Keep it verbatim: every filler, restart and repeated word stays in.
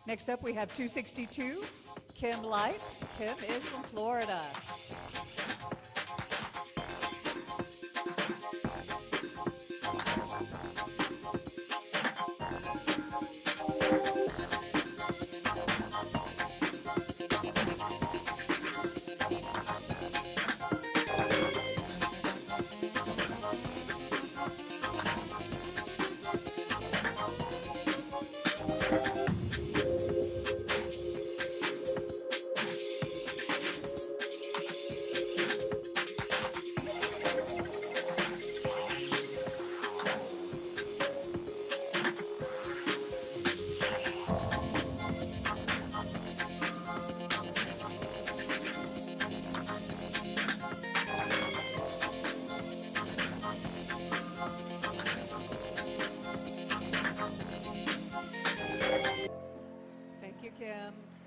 Next up, we have two sixty-two, Kim Lipe. Kim is from Florida. Thank you, Kim.